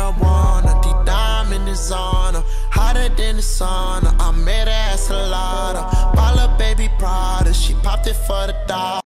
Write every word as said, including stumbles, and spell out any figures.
marijuana. The diamond is on her, hotter than the sauna. I made her ass a lot. Ball up baby Prada, she popped it for the dog.